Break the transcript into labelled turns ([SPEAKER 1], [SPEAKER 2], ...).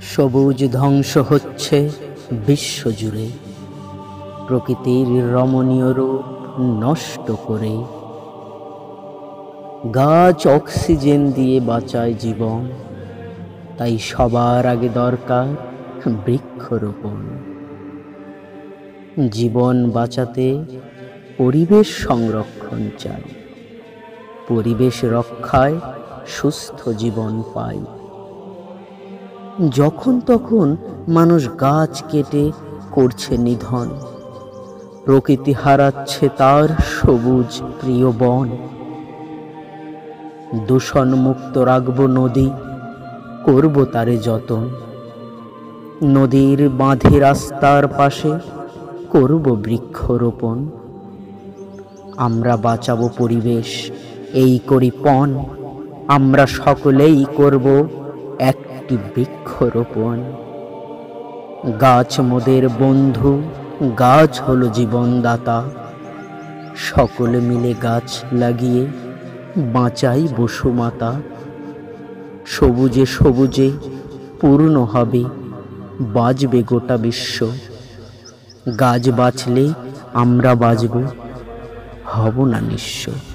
[SPEAKER 1] সবুজ ধ্বংস হচ্ছে বিশ্বজুড়ে, প্রকৃতির রমণীয় রূপ নষ্ট করে। গাছ অক্সিজেন দিয়ে বাঁচায় জীবন, তাই সবার আগে দরকার বৃক্ষরোপণ। জীবন বাঁচাতে পরিবেশ সংরক্ষণ চাই, পরিবেশ রক্ষায় সুস্থ জীবন পাই। যখন তখন মানুষ গাছ কেটে করছে নিধন, প্রকৃতি হারাচ্ছে তার সবুজ প্রিয় বন। দূষণ মুক্ত রাখব নদী, করব তারে যতন। নদীর বাঁধে রাস্তার পাশে করব বৃক্ষরোপণ। আমরা বাঁচাবো পরিবেশ, এই করি পণ। আমরা সকলেই করব একটি বৃক্ষরোপণ। গাছ মোদের বন্ধু, গাছ হলো জীবনদাতা। সকলে মিলে গাছ লাগিয়ে বাঁচাই বসুমাতা। সবুজে সবুজে পূর্ণ হবে, বাঁচবে গোটা বিশ্ব। গাছ বাঁচলে আমরা বাঁচব, হব না নিঃস্ব।